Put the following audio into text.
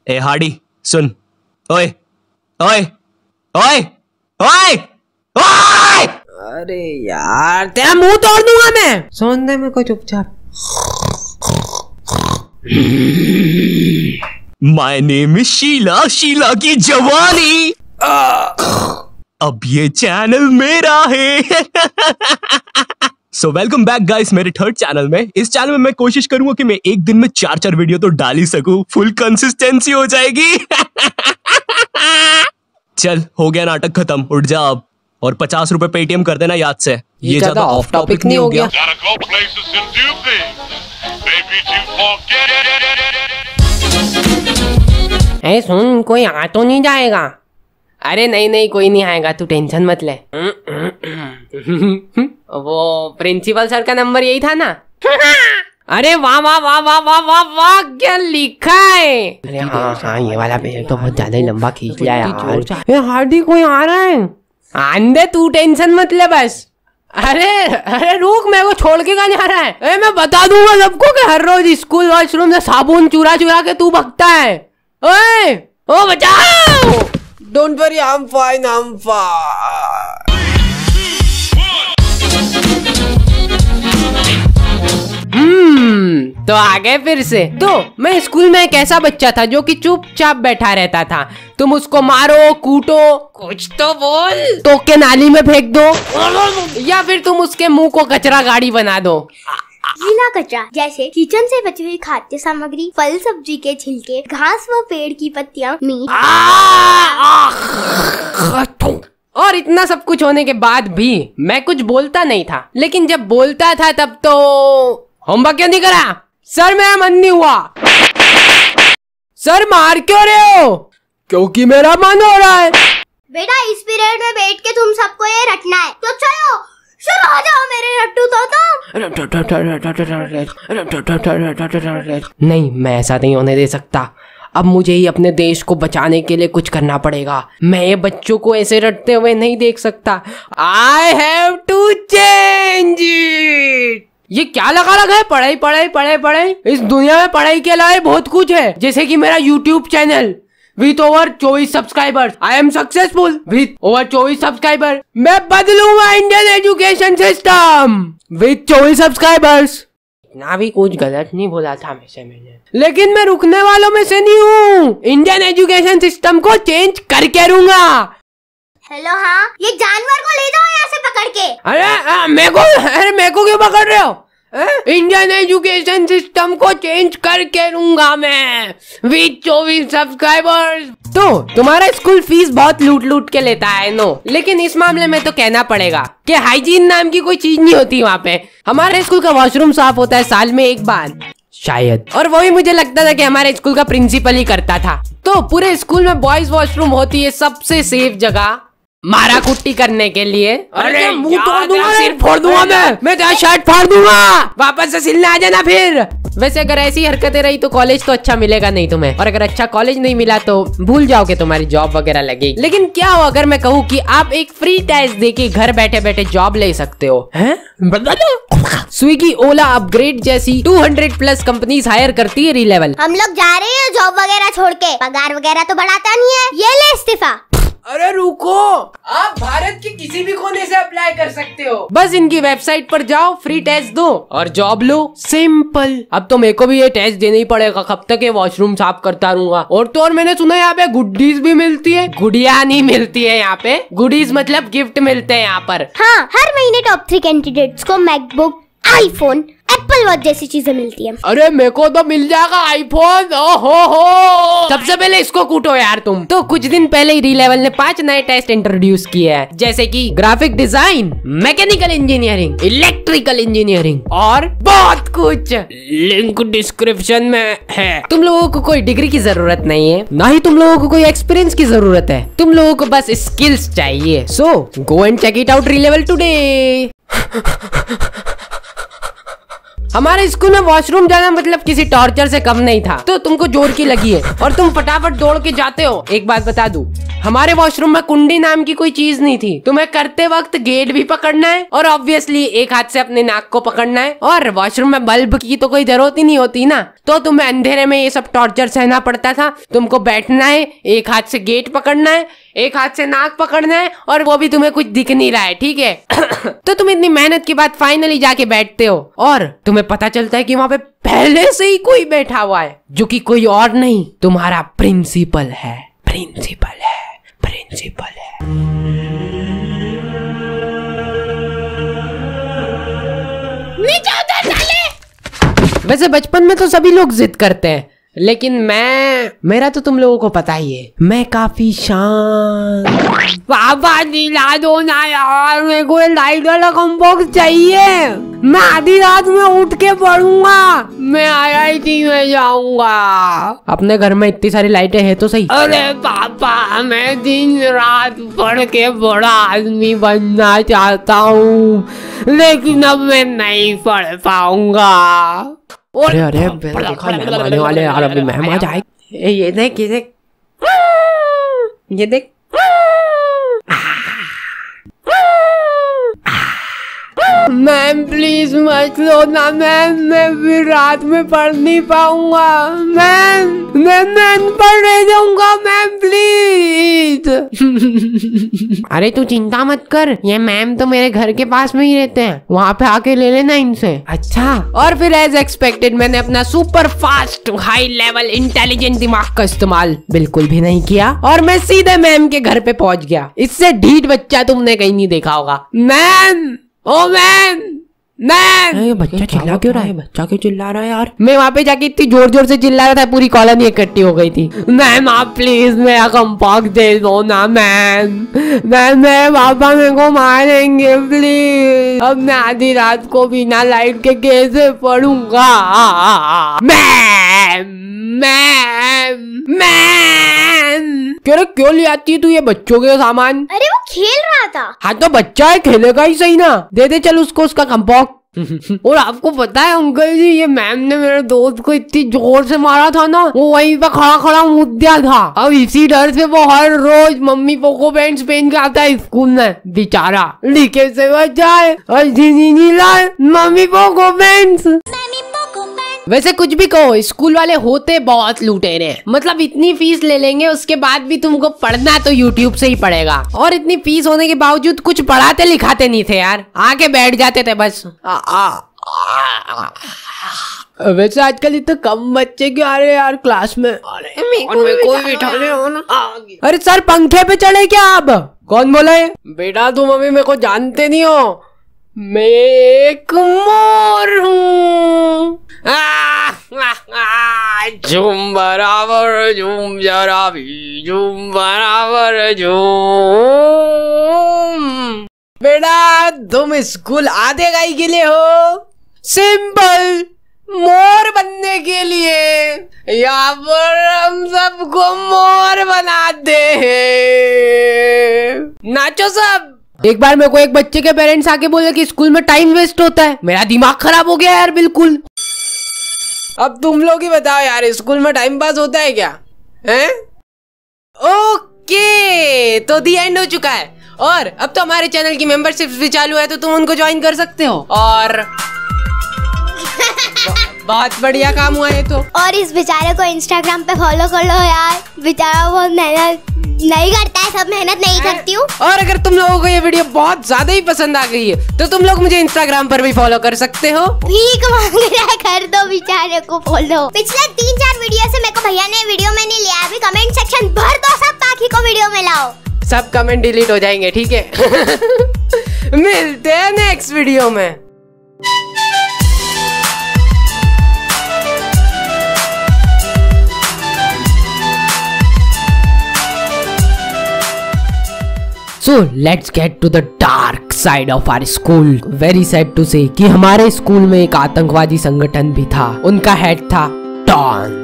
ए Hardy सुन, ओए ओए ओए ओए ओए! अरे यार तेरा मुंह तोड़ दूंगा मैं। सुन दे मेरे को चुपचाप। My name is Sheela, Sheela की जवानी। अब ये चैनल मेरा है। सो वेलकम बैक गाइस मेरे थर्ड चैनल में। इस चैनल में मैं कोशिश करूंगा कि मैं एक दिन में 4 वीडियो तो डाल ही सकूं। फुल कंसिस्टेंसी हो जाएगी। चल हो गया नाटक खत्म, उठ जा अब और 50 रुपए पेटीएम कर देना याद से। ये ज्यादा ऑफ टॉपिक नहीं हो गया? ए सुन, कोई आ तो नहीं जाएगा? अरे नहीं नहीं कोई नहीं आएगा, तू टेंशन मत ले। वो प्रिंसिपल सर का नंबर यही था ना? अरे वाह वाह वाह वाह वाह वाह वाह, क्या लिखा है? अरे हाँ हाँ, ये वाला पेज तो बहुत ज्यादा ही लंबा खींच लिया यार। हार्डी कोई आ रहा है? आंदे, तू टेंशन मत ले बस। अरे अरे रुक, मैं वो छोड़ के कहाँ जा रहा है? अरे मैं बता दूंगा सबको कि हर रोज स्कूल वॉशरूम से साबुन चुरा चुरा के तू भगता है। ओए ओ बचाओ! Don't worry, I'm fine, I'm fine. तो आ गए फिर से। तो मैं स्कूल में एक ऐसा बच्चा था जो कि चुपचाप बैठा रहता था। तुम उसको मारो, कूटो, कुछ तो बोल, तो के नाली में फेंक दो, या फिर तुम उसके मुंह को कचरा गाड़ी बना दो। गीला कचरा जैसे किचन से बची हुई खाद्य सामग्री, फल सब्जी के छिलके, घास व पेड़ की पत्तियां, मीट। और इतना सब कुछ होने के बाद भी मैं कुछ बोलता नहीं था। लेकिन जब बोलता था तब तो होमवर्क क्यों नहीं करा? सर मेरा मन नहीं हुआ। सर मार क्यों रहे हो? क्योंकि मेरा मन हो रहा है। बेटा इस पीरियड में बैठ के तुम सबको ये रटना है, तो चलो शुरू हो जाओ मेरे रट्टू तो। नहीं, मैं ऐसा नहीं होने दे सकता। अब मुझे ही अपने देश को बचाने के लिए कुछ करना पड़ेगा। मैं ये बच्चों को ऐसे रटते हुए नहीं देख सकता। I have to change it। ये क्या लगा रखा है? पढ़ाई पढ़ाई पढ़ाई पढ़ाई। इस दुनिया में पढ़ाई के अलावा बहुत कुछ है, जैसे कि मेरा YouTube channel with over 24 subscribers. I am successful with over 24 subscriber. मैं बदलूंगा Indian education system with 24 subscribers. ना भी कुछ गलत नहीं बोला था मैंने, लेकिन मैं रुकने वालों में से नहीं हूँ। इंडियन एजुकेशन सिस्टम को चेंज करके रहूंगा। हेलो हाँ, ये जानवर को ले जाओ यहाँ से पकड़ के। अरे मेरे को क्यों पकड़ रहे हो? इंडियन एजुकेशन सिस्टम को चेंज करके रहूंगा मैं विथ 24 सब्सक्राइबर्स। तो तुम्हारा स्कूल फीस बहुत लूट लूट के लेता है नो, लेकिन इस मामले में तो कहना पड़ेगा कि हाइजीन नाम की कोई चीज नहीं होती वहाँ पे। हमारे स्कूल का वॉशरूम साफ होता है साल में एक बार शायद, और वही मुझे लगता था कि हमारे स्कूल का प्रिंसिपल ही करता था। तो पूरे स्कूल में बॉयज वॉशरूम होती है सबसे सेफ जगह मारा कुट्टी करने के लिए। अरे मुंह तोड़ दूंगा, सिर फोड़ दूंगा मैं तेरा शर्ट फाड़ दूंगा। वापस से सिलने आ जाना फिर। वैसे अगर ऐसी हरकतें रही तो कॉलेज तो अच्छा मिलेगा नहीं तुम्हें, और अगर अच्छा कॉलेज नहीं मिला तो भूल जाओ कि तुम्हारी जॉब वगैरह लगेगी। लेकिन क्या हो अगर मैं कहूँ कि आप एक फ्री टेस्ट देके घर बैठे बैठे जॉब ले सकते हो? हैं? स्विगी, ओला, अपग्रेड जैसी 200+ कंपनीज हायर करती है री-लेवल। हम लोग जा रहे हैं जॉब वगैरह छोड़ के, पगार वगैरह तो बढ़ाता नहीं है, ये ले इस्तीफा। अरे रुको, आप भारत के किसी भी कोने से अप्लाई कर सकते हो। बस इनकी वेबसाइट पर जाओ, फ्री टेस्ट दो और जॉब लो। सिंपल। अब तो मेरे को भी ये टेस्ट देना ही पड़ेगा, कब तक ये वॉशरूम साफ करता रहूंगा। और तो और मैंने सुना यहाँ पे गुडीज भी मिलती है। गुड़िया नहीं मिलती है यहाँ पे, गुडीज मतलब गिफ्ट मिलते हैं यहाँ पर। हाँ, हर महीने टॉप 3 कैंडिडेट्स को मैकबुक, आईफोन, एप्पल वॉच जैसी चीजें मिलती है। अरे मेरे को तो मिल जाएगा आईफोन। ओहो, सबसे पहले इसको कूटो यार तुम। तो कुछ दिन पहले ही री-लेवल ने 5 नए टेस्ट इंट्रोड्यूस किए हैं, जैसे कि graphic design, mechanical engineering, electrical engineering और बहुत कुछ। लिंक डिस्क्रिप्शन में है। तुम लोगों को कोई डिग्री की जरूरत नहीं है, ना ही तुम लोगों को कोई एक्सपीरियंस की जरूरत है। तुम लोगों को बस स्किल्स चाहिए। So go and check it out Relevel today. हमारे स्कूल में वॉशरूम जाना मतलब किसी टॉर्चर से कम नहीं था। तो तुमको जोर की लगी है और तुम फटाफट दौड़ के जाते हो। एक बात बता दूं, हमारे वॉशरूम में कुंडी नाम की कोई चीज नहीं थी। तुम्हें करते वक्त गेट भी पकड़ना है और ऑब्वियसली एक हाथ से अपने नाक को पकड़ना है, और वॉशरूम में बल्ब की तो कोई जरूरत ही नहीं होती ना, तो तुम्हें अंधेरे में ये सब टॉर्चर सहना पड़ता था। तुमको बैठना है, एक हाथ से गेट पकड़ना है, एक हाथ से नाक पकड़ना है, और वो भी तुम्हें कुछ दिख नहीं रहा है, ठीक है। तो तुम इतनी मेहनत के बाद फाइनली जाके बैठते हो और तुम्हें पता चलता है कि वहां पे पहले से ही कोई बैठा हुआ है, जो कि कोई और नहीं, तुम्हारा प्रिंसिपल है। प्रिंसिपल है, प्रिंसिपल है। नीचे उतर साले। वैसे बचपन में तो सभी लोग जिद करते हैं, लेकिन मेरा तो तुम लोगों को पता ही है, मैं काफी शांत। पापा दिला दो ना यार, मेरे को लाइट वाला कॉम्बॉक्स चाहिए। मैं आधी रात में उठ के पढ़ूंगा, मैं IIT में जाऊंगा। अपने घर में इतनी सारी लाइटें हैं तो सही। अरे पापा, मैं दिन रात पढ़ के बड़ा आदमी बनना चाहता हूँ, लेकिन अब मैं नहीं पढ़ पाऊंगा। अरे अरे देखा मेहमान आने वाले यार, अभी मेहमान जाए। ये देख ये देख ये देख। मैम प्लीज मत लो ना मैम, मैं फिर रात में पढ़ नहीं पाऊंगा मैम, मैं पढ़ नहीं दूंगा मैम प्लीज। अरे तू चिंता मत कर, ये मैम तो मेरे घर के पास में ही रहते हैं, वहाँ पे आके ले लेना इनसे। अच्छा। और फिर एज एक्सपेक्टेड मैंने अपना super fast high level intelligent दिमाग का इस्तेमाल बिल्कुल भी नहीं किया और मैं सीधे मैम के घर पे पहुंच गया। इससे ढीठ बच्चा तुमने कहीं नहीं देखा होगा। मैम, ओ मैम, मैम। ये बच्चा चिल्ला क्यों रहा है? बच्चा क्यों चिल्ला रहा है यार? मैं वहाँ पे जाके इतनी जोर जोर से चिल्ला रहा था, पूरी कॉलोनी इकट्ठी हो गई थी। मैम आप प्लीज मेरा कॉम्बॉक्स दे दो ना मैम, मैम पापा मेरे को मारेंगे प्लीज, अब मैं आधी रात को बिना लाइट के कैसे पढ़ूंगा? Ma'am ma'am ma'am. क्यों ले आती है तू ये बच्चों के सामान? अरे वो खेल रहा था। हाँ तो बच्चा है, खेलेगा ही सही ना, दे दे चल उसको उसका कॉम्बॉक्स। और आपको पता है अंकल जी, ये मैम ने मेरे दोस्त को इतनी जोर से मारा था ना, वो वहीं पे खड़ा खड़ा मुद्दा था। अब इसी डर से वो हर रोज मम्मी पोको पैंट्स पहन के आता है स्कूल में, बेचारा लीके से बचाए और मम्मी पोको पैंट्स। वैसे कुछ भी कहो, स्कूल वाले होते बहुत लुटेरे हैं। मतलब इतनी फीस ले लेंगे, उसके बाद भी तुमको पढ़ना तो YouTube से ही पड़ेगा, और इतनी फीस होने के बावजूद कुछ पढ़ाते लिखाते नहीं थे यार, आके बैठ जाते थे बस। वैसे आजकल इतने कम बच्चे क्यों आ रहे हैं यार क्लास में? अरे सर पंखे पे चढ़े क्या आप? कौन बोला है? बेटा तुम अभी मेरे को जानते नहीं हो, मैं एक मोर हूँ। झूम बराबर झूम जरा भी झूम बराबर झूम। बेटा तुम स्कूल आधे गाई के लिए हो? सिंपल, मोर बनने के लिए। यहाँ पर हम सबको मोर बनाते हैं। नाचो सब। एक बार मेरे को एक बच्चे के पेरेंट्स आके बोले कि स्कूल में टाइम वेस्ट होता है, मेरा दिमाग खराब हो गया यार बिल्कुल। अब तुम लोग ही बताओ यार, स्कूल में टाइम पास होता है क्या? हैं? ओके, तो दी एंड हो चुका है, और अब तो हमारे चैनल की मेंबरशिप भी चालू है, तो तुम उनको ज्वाइन कर सकते हो। और बहुत बढ़िया काम हुआ है तो। और इस बेचारे को इंस्टाग्राम पे फॉलो कर लो यार, बेचारा बहुत मेहनत नहीं करता है, सब मेहनत नहीं करती हूँ। और अगर तुम लोगों को ये वीडियो बहुत ज्यादा ही पसंद आ गई है, तो तुम लोग मुझे इंस्टाग्राम पर भी फॉलो कर सकते हो। भीख मांग रहा है, कर दो बेचारे को फॉलो। पिछले 3-4 वीडियो से मेरे को भैया ने वीडियो में नहीं लिया, अभी कमेंट सेक्शन भर दो सब, बाकी को वीडियो में लाओ। सब कमेंट डिलीट हो जाएंगे, ठीक है? मिलते हैं नेक्स्ट वीडियो में। So let's get to the dark side of our school. Very sad to say कि हमारे स्कूल में एक आतंकवादी संगठन भी था, उनका हेड था डॉन।